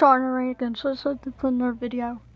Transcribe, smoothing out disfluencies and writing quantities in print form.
starting to rain again, so I decided to put another video.